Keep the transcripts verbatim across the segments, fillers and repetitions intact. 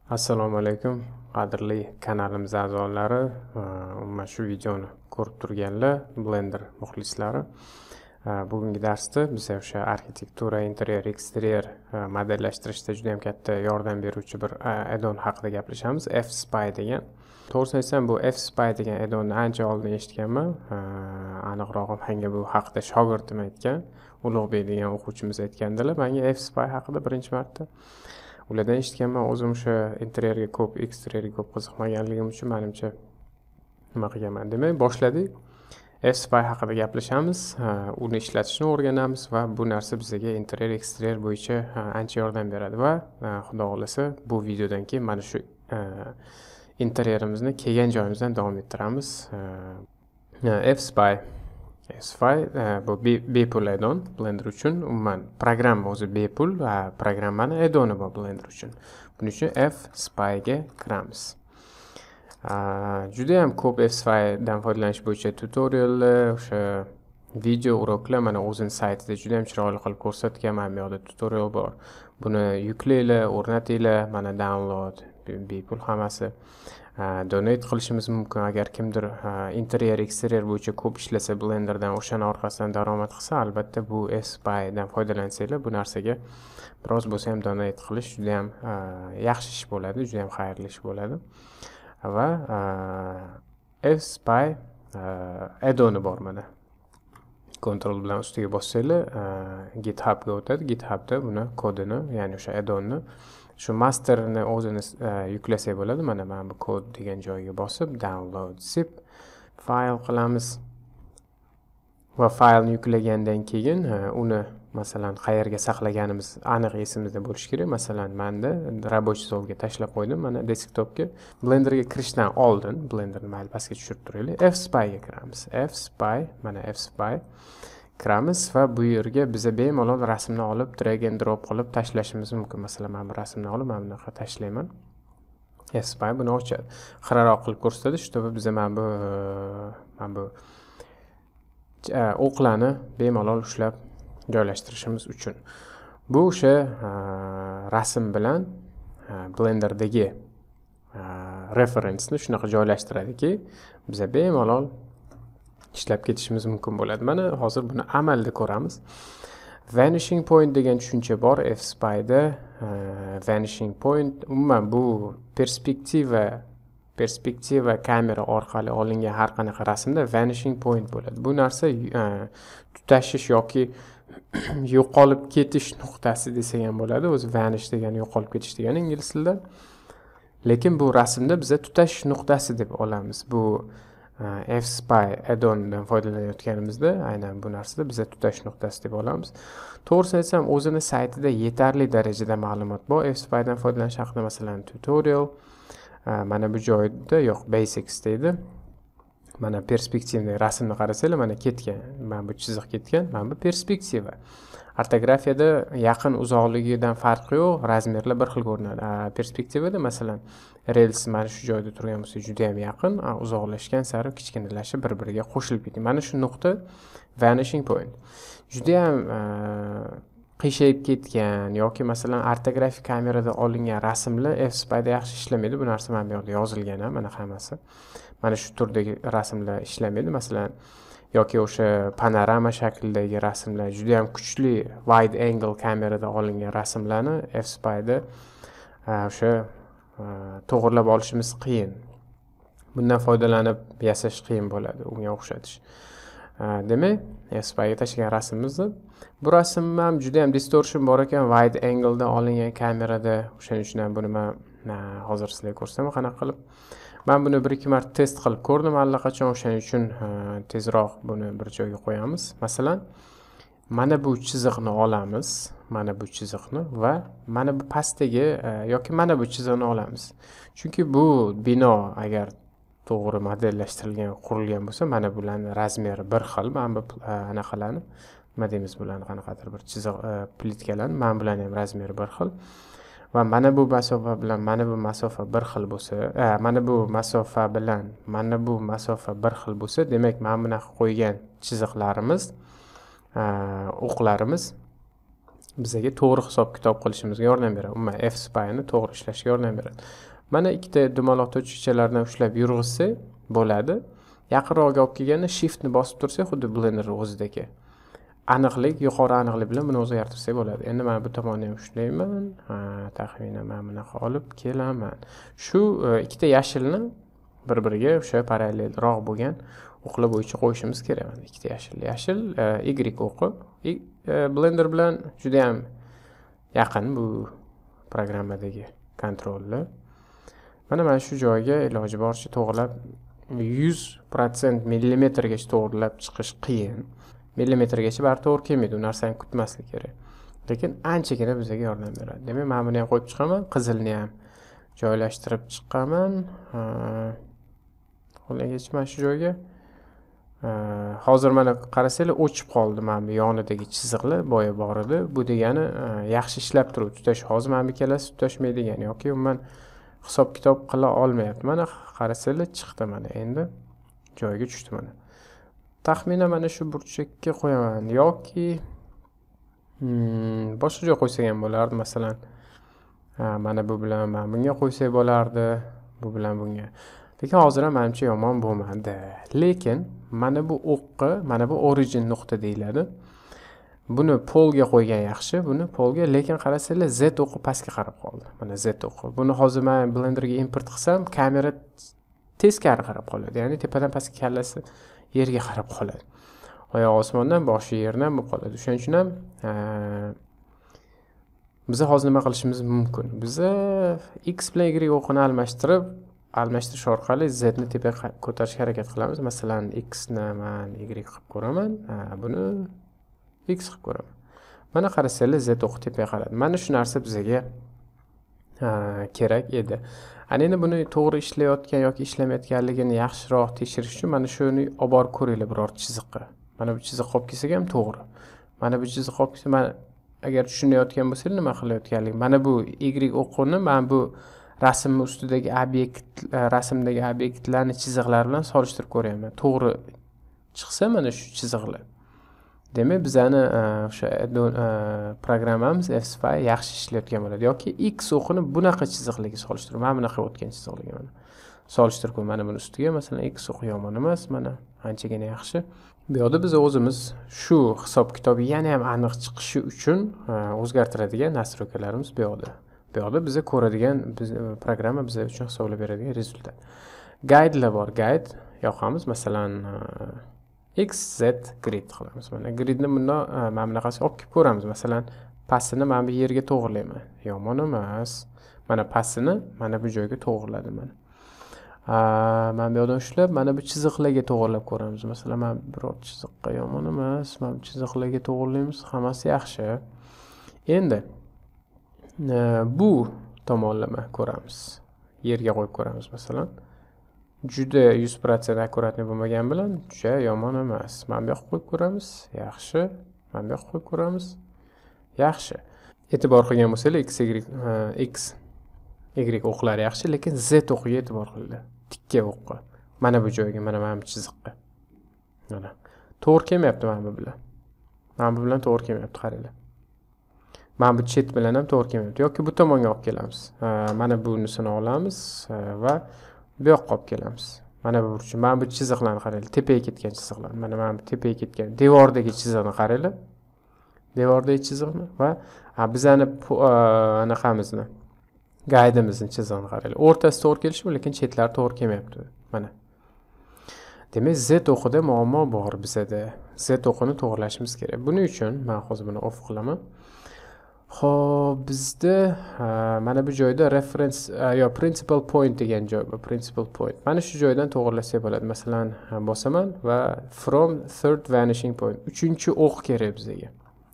Assalomu alaykum, qadrli kanalimiz a'zolari, umuman shu videoni ko'rib turganlar, Blender muxlislari. Bugungi darsda biz o'sha arxitektura, interyer, eksteriyer modellashtirishda juda ham katta yordam beruvchi bir add-on haqida gaplashamiz, F-Spy degan. To'g'risini aytsam, bu F-Spy degan add-onni ancha oldin eshitganman. Aniqrog'i menga bu haqida shogirdim aytgan, Ulug'bek degan o'quvchimiz aytgandilar. Menga F-Spy haqida birinchi marta ulardan eshitganman. O'zim o'sha interierga ko'p, eksterierga ko'p qiziqmaganligim uchun menimcha nima qilganman. Demak, boshladik. F-Spy haqida gaplashamiz, uni ishlatishni o'rganamiz va bu narsa bizga interier, eksterier bo'yicha ancha yordam beradi va xudo xohlasa bu videodan keyin mana shu interierimizni kelgan joyimizdan davom ettiramiz. F-Spy F-Spy bu bepul add-on Blender uchun. Umuman programma o'zi bepul va programmani add-oni bor Blender uchun. Buning uchun F-Spy ga kiramiz. Juda ham ko'p F-Spy dan foydalanish bo'yicha tutoriallar, o'sha video uroklar mana o'zining saytida juda ham chiroyli qilib ko'rsatgan. Mana bu yoqda tutorial bor. Buni yuklanglar, o'rnatinglar. Mana download bepul hammasi. Donate qilishimiz mumkin agar kimdir interier, eksterier bo'yicha ko'p ishlasa Blenderdan, o'shani orqasidan daromad qilsa, albatta bu F-Spy dan foydalansanglar bu narsaga biroz bo'lsa ham donate qilish juda ham yaxshi ish bo'ladi, juda ham xayrli ish bo'ladi. Va F-Spy add-oni bor mana. Control bilan ustiga bossanglar GitHubga o'tadi. GitHubda buni kodini, ya'ni o'sha add-onni shu masterni o'zini yuklasak bo'ladi. Mana men bu kod degan joyga bosib download zip fayl qilamiz. Va faylni yuklagandan keyin uni masalan qayerga saqlaganimiz aniq esimizda bo'lishi kerak. Masalan, menda рабочий stolga tashlab qo'ydim. Mana desktopga Blenderga kirishdan oldin Blenderni mayli pastga tushirib turaylik. F-Spy ga kiramiz. F-Spy, mana F-Spy kiramiz va bu yerga biza bemalol rasmni olib drag and drop qilib tashlashimiz mumkin. Masalan, men bu rasmni olib mana bunaqa tashlayman. F-Spy buni ochadi. Xiraroq qilib ko'rsatadi, shunday biza mana bu mana bu o'qlarni bemalol ushlab joylashtirishimiz uchun. Bu o'sha rasm bilan Blenderdagi referensni shunaqa joylashtiradiki, biza bemalol ishlab ketishimiz mumkin bo'ladi. Mana hozir buni amalda ko'ramiz. Vanishing point degan tushuncha bor F-Spyda. Vanishing point umuman bu perspektiva perspektiva kamera orqali olingan har qanaqa rasmda vanishing point bo'ladi. Bu narsa tutashish yoki yo'qolib ketish nuqtasi desak ham bo'ladi. O'zi vanish degani yo'qolib ketish degani ingliz tilida. Lekin bu rasmda biza tutashish nuqtasi deb olamiz. Bu F-Spy add-ondan foydalanayotganimizda aynan bu narsada biza tutash nuqtasi deb olamiz. To'g'risini aytsam, o'zini saytida yetarli darajada ma'lumot bor. F-Spy dan foydalanish haqida masalan tutorial mana bu joyda yo'q, basics deydi. Mana perspektivni rasmni qarasanglar, mana ketgan. Mana bu chiziq ketgan, mana bu perspektiva. Ortografiyada yaqin uzoqligidan farqi yo'q, razmerlar bir xil ko'rinadi. Perspektivada masalan rels mana shu joyda turgan bo'lsa juda ham yaqin, uzoqlashgan sari kichkinalashib bir-biriga qo'shilib ketadi. Mana shu nuqta vanishing point. Juda ham qiyshayib ketgan yoki masalan ortografik kamerada olingan rasmlar F-Spyda yaxshi ishlamaydi. Bu narsa mana bu yerda yozilgan ham, mana hammasi. Mana shu turdagi rasmlar ishlamaydi. Masalan, yoki o'sha panorama shaklidagi rasmlar, juda ham kuchli wide angle kamerada olingan rasmlarni F-Spyda o'sha to'g'rilab olishimiz qiyin. Bundan foydalanib yasash qiyin bo'ladi, unga o'xshatish. Demak, F-Spy ga tashlagan rasmimizni, bu rasm ham juda ham distortion bor ekan, wide angle da olingan kamerada. O'shaning uchun ham buni men hozir sizlarga ko'rsataman qanaqa qilib. Men buni bir ikki marta test qilib ko'rdim allaqachon, o'shaning uchun tezroq buni bir joyga qo'yamiz. Masalan, mana bu chiziqni olamiz, mana bu chiziqni va mana bu pastdagi yoki mana bu chiziqni olamiz. Chunki bu bino agar to'g'ri modellashtirilgan, qurilgan bo'lsa, mana bularning razmeri bir xil. Mana bu anaqalarni, nima deymiz bularni, qanaqadir bir chiziq plitkalarni, mana bularning ham razmeri bir xil. Va mana bu masofa bilan mana bu masofa bir xil bo'lsa, mana bu masofa bilan mana bu masofa bir xil bo'lsa, demak, mana bunaqa qo'ygan chiziqlarimiz, o'qlarimiz bizga to'g'ri hisob kitob qilishimizga yordam beradi. Umuman F-Spy ni to'g'ri ishlashga yordam beradi. Mana ikkita dumaloq tujchalardan ushlab yurg'izsa bo'ladi. Yaqinroqga olib kelganda shift ni bosib tursak, xuddi Blender o'zidagi aniqlik, yuqori aniqlik bilan buni o'zgartirsak bo'ladi. Endi men bu tomonni ham ushlayman. Ha, taxminan men bunaqa olib kelaman. Shu ikkita yashilni bir-biriga o'sha parallelroq bo'lgan o'qlar bo'yicha qo'yishimiz kerak. Ikkita yashil. Yashil Y o'qi. Blender bilan juda ham yaqin bu programmadagi kontrollar. Mana mana shu joyga iloji boricha to'g'rilab yuz foiz millimetrgacha to'g'rilab chiqish qiyin. Millimetrgacha baribir to'g'ri kelmaydi. U narsani kutmaslik kerak. Lekin anchagina bizga yordam beradi. Demak, men buni ham qo'yib chiqaman, qizilni ham joylashtirib chiqaman. Qo'lgacha mana shu joyga hozir mana qarasanglar o'chib qoldi mana bu yonidagi chiziqlar boya bor edi. Bu degani yaxshi ishlab turibdi. Tutash hozir mana bu ikkalasi tutashmaydi degani yoki umuman hisob kitob qila olmayapti. Mana qarasanglar chiqdi mana endi joyiga tushdi mana. Taxminan mana shu burchakka qo'yaman yoki boshqa joy qo'ysak ham bo'lardi. Masalan, mana bu bilan mana bunga qo'ysak bo'lardi, bu bilan bunga. Lekin hozir ham menimcha yomon bo'lmadi. Lekin mana bu o'qqa, mana bu origin nuqta deyiladi. Buni polga qo'ygan yaxshi, buni polga, lekin qarasanglar Z o'qi pastga qarab qoldi. Mana Z o'qi. Buni hozir men Blenderga import qilsam, kamera teskari qarab qoladi. Ya'ni tepadan pastga kallasi yerga qarab qoladi. Oyoq osmondan boshi yerdan bo'lib qoladi. Shuning uchun ham biz hozir nima qilishimiz mumkin? Biz X bilan Y o'qini almashtirib, almashtirish orqali Z ni tepaga ko'tarishga harakat qilamiz. Masalan, X ni men Y qilib ko'raman, buni X qilib ko'raman. Mana qarasanglar Z o'qi tepaga qaradi. Mana shu narsa bizga kerak edi. Ana endi buni to'g'ri ishlayotgan yoki ishlamayotganligini yaxshiroq tekshirish uchun mana shuni olib borib ko'ringlar biror chiziqqa. Mana bu chiziq olib kelsak ham to'g'ri. Mana bu chiziq olib kelsa, men agar tushunayotgan bo'lsangiz nima qilayotganlik. Mana bu Y o'qini men bu rasmning ustidagi obyekt, rasmdagi obyektlarni chiziqlar bilan solishtirib ko'ryapman. To'g'ri chiqsa mana shu chiziqlar. Demak, bizani o'sha programmamiz F-Spy yaxshi ishlayotgan bo'ladi yoki X o'qini bunaqa chiziqlarga solishtirib, mana bunaqa o'tgan chiziqlarga mana solishtirib qo'y. Mana buni ustiga masalan X o'qi yomon emas, mana anchagina yaxshi. Bu yerda biz o'zimiz shu hisob kitobi yana ham aniq chiqishi uchun o'zgartiradigan nastroykalarimiz bu yerda. Bu yerda biza ko'radigan programma bizga uchun hisoblab beradigan rezultat. Guidelar bor. Guide yoqamiz, masalan X, Z grid qilamiz. Mana gridni bundan mana bunaqasi olib kelib ko'ramiz. Masalan, pastini mana bu yerga to'g'rilayman. Yomon emas. Mana pastini mana bu joyga to'g'riladim mana. Mana bu yerdan ushlab, mana bu chiziqlarga to'g'rilab ko'ramiz. Masalan, mana biror chiziqqa yomon emas. Mana bu chiziqlarga to'g'rilaymiz, hammasi yaxshi. Endi bu tomonlama ko'ramiz. Yerga qo'yib ko'ramiz masalan. Juda yuz foiz akkuratni bo'lmagan bilan juda yomon emas. Mana bu yoqqa qo'yib ko'ramiz, yaxshi. Mana bu yoqqa qo'yib ko'ramiz, yaxshi. E'tibor qilgan bo'lsangiz X, Y, X, Y o'qlari yaxshi, lekin Z o'qiga e'tibor qilinglar. Tikka o'qqa. Mana bu joyga, mana mana bu chiziqqa. Mana. To'g'ri kelmayapti mana bu bilan. Mana bu bilan to'g'ri kelmayapti, qaranglar. Mana bu chet bilan ham to'g'ri kelmayapti. Yoki bu tomonga olib kelamiz. Mana bunisini olamiz va bu yoqqa olib kelamiz. Mana bu burchi, mana bu chiziqlarni qaranglar, tepaga ketgan chiziqlar. Mana mana bu tepaga ketgan devordagi chiziqni qaranglar. Devordagi chiziqni va bizani anaqamizni, guide'imizni chizig'ini qaranglar. O'rtasi to'g'ri kelishi, lekin chetlari to'g'ri kelmayapti. Mana. Demak, Z o'qida muammo bor bizada. Z o'qini to'g'rilashimiz kerak. Buning uchun men hozir buni off qilaman. Xo'p, bizda mana bu joyda reference yo principal point degan joy bor, principal point. Mana shu joydan to'g'rilasak bo'ladi. Masalan, bosaman va from third vanishing point. uchinchi o'q kerak bizga.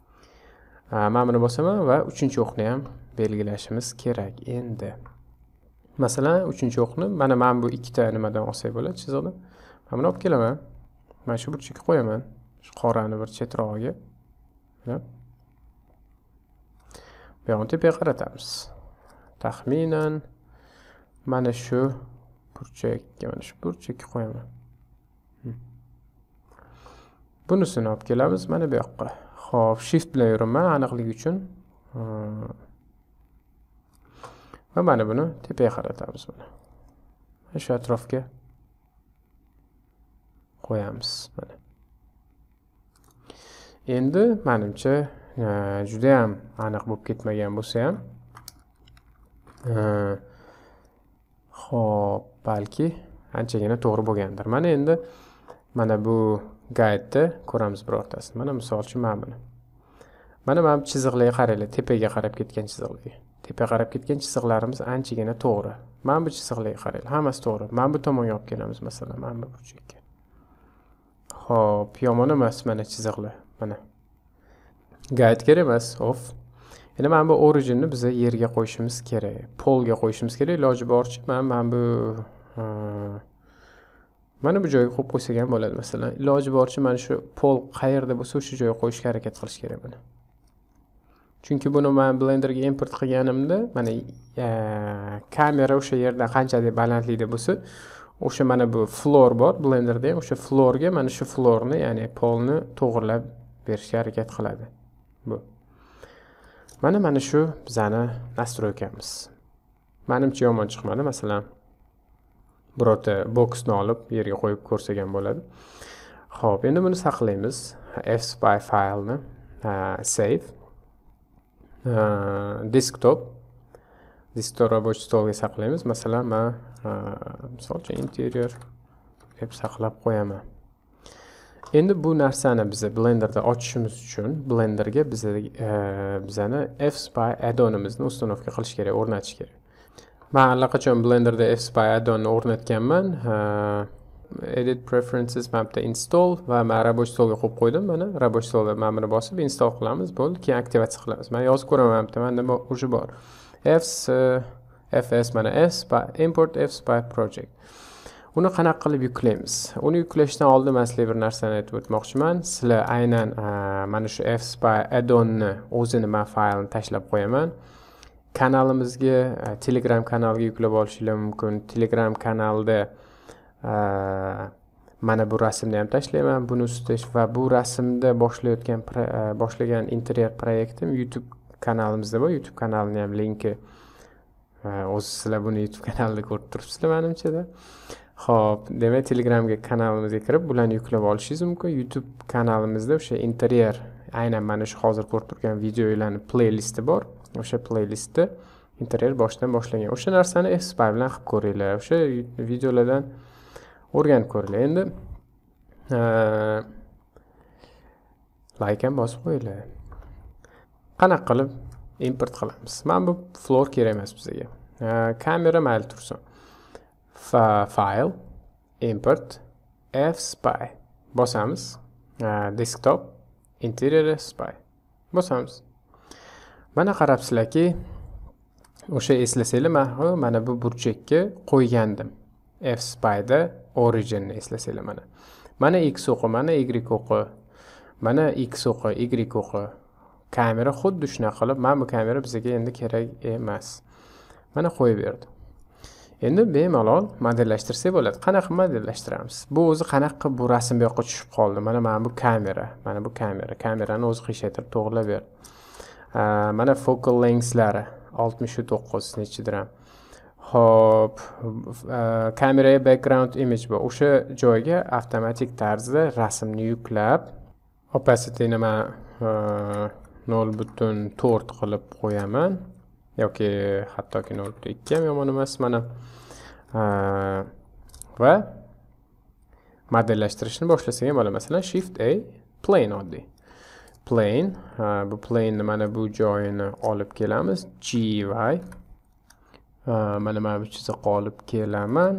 Mana buni bosaman va uchinchi o'qni ham belgilashimiz kerak endi. Masalan, uchinchi o'qni mana men bu ikkita nimadan olsak bo'ladi, chiziqdan. Mana buni olib kelaman. Mana shu burchakka qo'yaman. Shu qorani bir chetrog'iga. Mana bu yoqni tepaga qaratamiz. Taxminan mana shu burchakka, mana shu burchakka qo'yaman. Bunisini olib kelamiz mana bu yoqqa. Xo'p, shift bilan yuraman aniqlik uchun. Va mana buni tepaga qaratamiz mana. Shu atrofga qo'yamiz mana. Endi menimcha juda ham aniq bo'lib ketmagan bo'lsa ham, xo'p, balki anchagina to'g'ri bo'lgandir. Mana endi mana bu guide'da ko'ramiz birortasini. Mana misol uchun mana buni. Mana mana bu chiziqlarga qaranglar, tepaga qarab ketgan chiziqlarga. Tepaga qarab ketgan chiziqlarimiz anchagina to'g'ri. Mana bu chiziqlarga qaranglar, hammasi to'g'ri. Mana bu tomonga olib kelamiz masalan, mana bu burchakka. Xo'p, yomon emas mana chiziqlar. Mana. Guide kerak emas, off. Endi mana bu originni biz yerga qo'yishimiz kerak. Polga qo'yishimiz kerak. Iloji boricha mana mana bu mana bu joyga qo'yib qo'ysak ham bo'ladi masalan. Iloji boricha mana shu pol qayerda bo'lsa o'sha joyga qo'yishga harakat qilish kerak buni. Chunki buni men Blenderga import qilganimda, mana kamera o'sha yerdan qanchalik balandlikda bo'lsa, o'sha mana bu floor bor Blenderda ham, o'sha floorga mana shu floorni, ya'ni polni to'g'rilab berishga harakat qiladi. Bu. Mana mana shu bizani nastroykamiz. Menimcha yomon chiqmadi, masalan, birorta boksni olib yerga qo'yib ko'rsak ham bo'ladi. Xo'p, endi buni saqlaymiz. Fspy faylni save. Desktop. Desktop рабочий stolga saqlaymiz. Masalan, men misol uchun interior deb saqlab qo'yaman. Endi bu narsani biz Blenderda ochishimiz uchun Blenderga biz bizani Fspy add-onimizni ustanovka qilish kerak, o'rnatish kerak. Men allaqachon Blenderda Fspy add-onni o'rnatganman. Edit preferences mapda install va men рабочий stolga qo'yib qo'ydim. Mana рабочий stolda men buni bosib install qilamiz, bo'ldi, keyin aktivatsiya qilamiz. Men yozib ko'raman mapda, menda o'sha bor. Fs fs mana Fspy import Fspy project. Uni qanaqa qilib yuklaymiz? Uni yuklashdan oldin men sizlarga bir narsani aytib o'tmoqchiman. Sizlar aynan mana shu Fspy add-onni o'zini men faylini tashlab qo'yaman. Kanalimizga, Telegram kanaliga yuklab olishingiz mumkin. Telegram kanalda mana bu rasmni ham tashlayman. Buni ustida va bu rasmda boshlayotgan boshlagan interior proyektim YouTube kanalimizda bor. YouTube kanalining ham linki o'zi sizlar buni YouTube kanalida ko'rib turibsizlar menimcha-da. Xo'p, demak Telegramga kanalimizga kirib, bularni yuklab olishingiz mumkin. YouTube kanalimizda o'sha interior, aynan mana shu hozir ko'rib turgan videolarning playlisti bor. O'sha playlistda interior boshdan boshlangan. O'sha narsani Fspy bilan qilib ko'ringlar. O'sha videolardan o'rganib ko'ringlar. Endi like ham bosib qo'yinglar. Qanaqa qilib import qilamiz? Men bu floor kerak emas bizga. Kamera mayli tursin. File, import, Fspy. Bosamiz. Desktop, interior Fspy. Bosamiz. Mana qarabsizlarki, o'sha eslasanglar, men mana bu burchakka qo'ygandim. Fspyda originni eslasanglar mana. Mana X o'qi, mana Y o'qi, mana X o'qi, Y o'qi. Kamera xuddi shunaqa qilib, mana bu kamera bizga endi kerak emas. Mana qo'yib berdim. Endi bemalol modellashtirsak bo'ladi. Qanaqa modellashtiramiz? Bu o'zi qanaqa bu rasm bu yoqqa tushib qoldi. Mana mana bu kamera, mana bu kamera. Kamerani o'zi qiyshaytirib to'g'rilab berdi. Mana focal lengthlari oltmish to'qqiz nechidir ham. Hop, kameraga background image bor. O'sha joyga avtomatik tarzda rasmni yuklab, opacityni men nol butun to'rt qilib qo'yaman. Yoki hattoki nol butun ikki ham yomon emas mana. Va modellashtirishni boshlasak ham bo'ladi. Masalan, Shift A, plane oddiy. Plane, bu plane mana bu joyini olib kelamiz. G Y. Mana mana bu chiziqqa olib kelaman.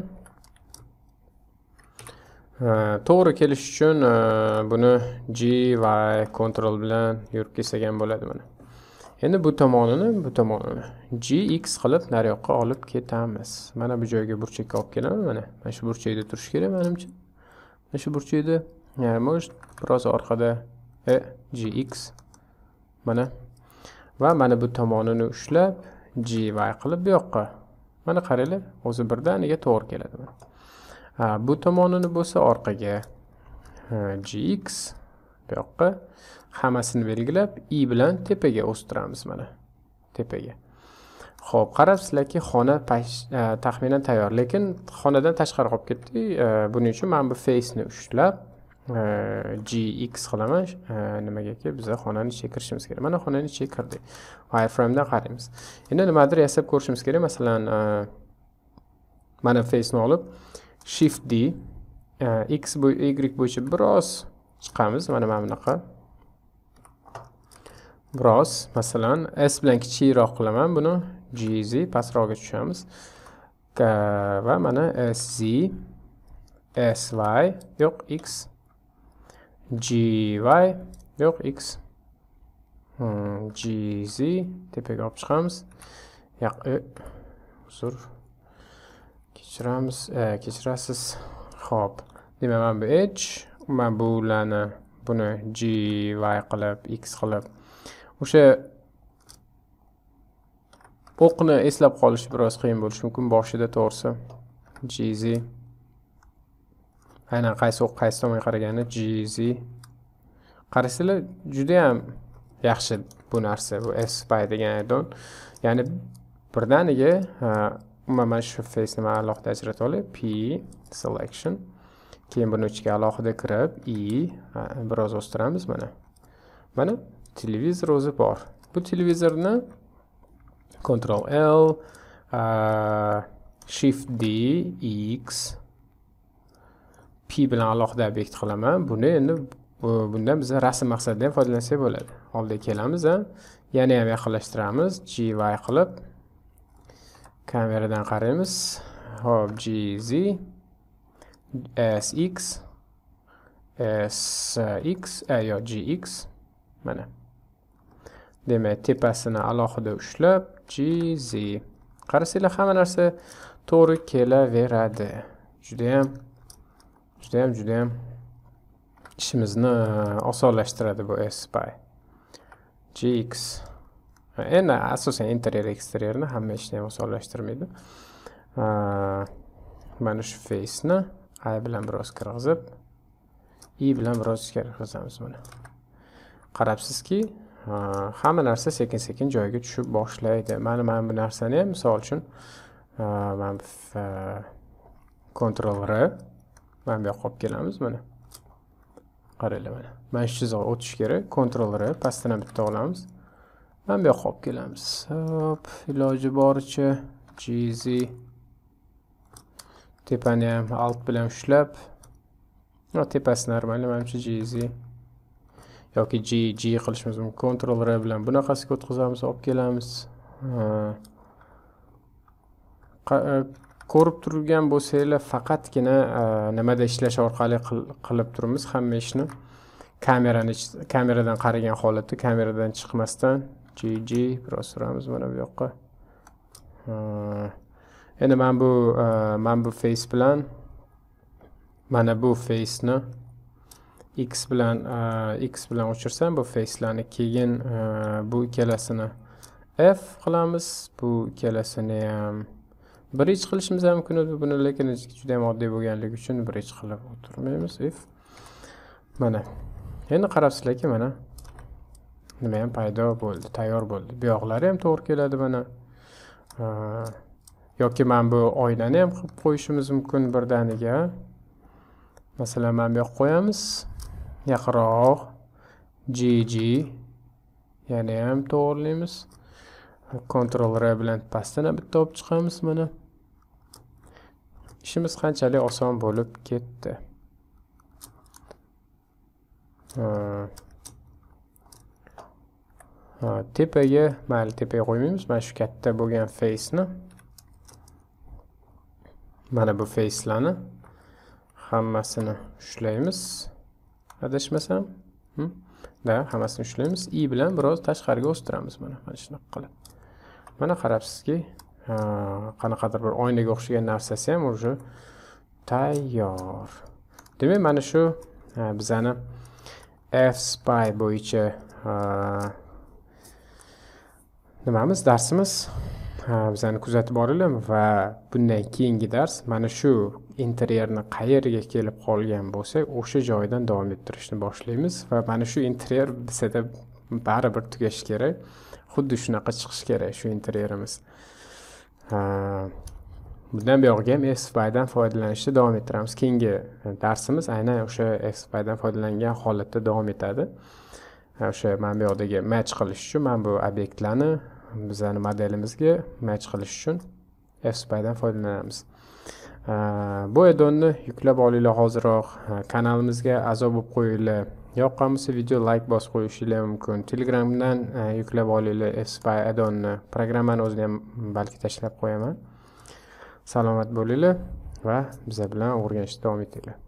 To'g'ri kelish uchun buni G Y control bilan yurib kelsak ham bo'ladi mana. Endi bu tomonini, bu tomonini G X qilib nariyoqqa olib ketamiz. Mana bu joyga burchakka olib kelaman mana. Mana shu burchakda turish kerak menimcha. Mana shu burchakda, ya'ni может biroz orqada e G X mana. Va mana bu tomonini ushlab G Y qilib bu yoqqa. Mana qaranglar, o'zi birdaniga to'g'ri keladi mana. Ha, bu tomonini bo'lsa orqaga G X bu yoqqa. hammasini belgilab i bilan tepaga o'stiramiz mana. Tepaga. Xo'p, qarabsizlarki, xona taxminan tayyor, lekin xonadan tashqari qolib ketdi. Buning uchun men bu face ni ushlab G X qilaman. Nimagaki biz xonani ichiga kirishimiz kerak. Mana xonani ichiga kirdik. Wireframedan qaraymiz. Endi nimadir yasab ko'rishimiz kerak. Masalan, mana face ni olib Shift D X bu Y bo'yicha biroz chiqamiz. Mana mana bunaqa. Biroz, masalan, S bilan kichikroq qilaman buni. G Z pastroqga tushamiz. Va mana S Z S Y yo'q X G Y yo'q X hmm, G Z tepaga olib chiqamiz. Yo'q, uzr. Kechiramiz, kechirasiz. Xo'p, demak men bu H, men bu ularni buni G Y qilib, X qilib o'sha o'qni eslab qolish biroz qiyin bo'lishi mumkin boshida, to'g'risi. G Z aynan qaysi o'q qaysi tomonga qaragani G Z. Qarasizlar, juda ham yaxshi bu narsa, bu S-Spy degan addon. Ya'ni birdaniga umuman shu face ni alohida ajratib olay. P selection. Keyin buni ichiga alohida kirib, I biroz o'stiramiz mana. Mana televizor o'zi bor. Bu televizorni Control L, uh, Shift D, X, P bilan alohida obyekt qilaman. Buni endi bundan biz rasm maqsadida ham foydalansak bo'ladi. Oldiga kelamiz, yana ham yaqinlashtiramiz. G Y qilib kameradan qaraymiz. Hop, G Z, S X, S X, yo G X. Mana. Demak, tepasini alohida ushlab G Z. Qarasanglar, hamma narsa to'g'ri kelaveradi. Juda ham juda ham juda ham ishimizni osonlashtiradi bu S-Spy. G X. Endi asosan interior eksteriorni hamma ishni ham osonlashtirmaydi. Mana shu face ni I bilan biroz kirgizib, I bilan biroz kirgizamiz mana. Qarabsizki, hamma narsa sekin-sekin joyiga tushib boshlaydi. Mana men bu narsani ham misol uchun men Ctrl R mana bu yoqqa olib kelamiz mana. Qaranglar mana. Mana shu chizig'ga o'tish kerak. Ctrl R pastdan bitta olamiz. Mana bu yoqqa olib kelamiz. Hop, iloji boricha G Z tepani ham alt bilan ushlab, tepasi normal, menimcha G Z yoki G G qilishimiz mumkin. Ctrl R bilan bunaqasiga o'tkazamiz, olib kelamiz. Ko'rib turgan bo'lsanglar, faqatgina nimada ishlash orqali qilib turamiz hamma ishni. Kamerani kameradan qaragan holatda, kameradan chiqmasdan G G biroz suramiz mana bu yoqqa. Endi men bu men bu face bilan mana bu face ni X bilan X bilan o'chirsam bu facelarni, keyin bu ikkalasini F qilamiz, bu ikkalasini ham bridge qilishimiz ham mumkin edi buni, lekin juda ham oddiy bo'lganligi uchun bridge qilib o'tirmaymiz. If mana endi qarabsizlarki, mana nima ham paydo bo'ldi, tayyor bo'ldi. Bu yoqlari ham to'g'ri keladi mana. Yoki men bu oynani ham qilib qo'yishimiz mumkin birdaniga. Masalan, men bu yoqqa qo'yamiz. Yaqinroq G G yana ham to'g'rilaymiz. Ctrl R bilan pastdan bitta olib chiqamiz mana. Ishimiz qanchalik oson bo'lib ketdi. Ha. Ha, tepaga, mayli tepaga qo'ymaymiz. Mana shu katta bo'lgan face ni. Mana bu facelarni hammasini ushlaymiz. Adashmasam, hm? Da, hammasini ushlaymiz. I bilan biroz tashqariga o'stiramiz mana, mana shunaqa qilib. Mana qarabsizki, qanaqadir bir oynaga o'xshagan narsasi ham уже tayyor. Demak, mana shu bizani F-Spy bo'yicha nimamiz, darsimiz bizani kuzatib boringlar va bundan keyingi dars mana shu interyerni qayerga kelib qolgan bo'lsak o'sha joydan davom ettirishni boshlaymiz va mana shu interyer bizada baribir tugashi kerak, xuddi shunaqa chiqishi kerak shu interyerimiz. Bundan buyog'iga ham F-Spy dan foydalanishda davom ettiramiz. Keyingi darsimiz aynan o'sha F-Spy dan foydalangan holatda davom etadi. O'sha mana bu yoqdagi match qilish uchun mana bu obyektlarni bizani modelimizga match qilish uchun F-Spy dan foydalanamiz. Bu addonni yuklab olinglar hoziroq. Kanalimizga a'zo bo'lib qo'yinglar. Yoqqan bo'lsa video like bosib qo'yishingiz mumkin. Telegramdan yuklab olinglar F-Spy addonni. Programmani o'zini ham balki tashlab qo'yaman. Salomat bo'linglar va biz bilan o'rganishda davom etinglar.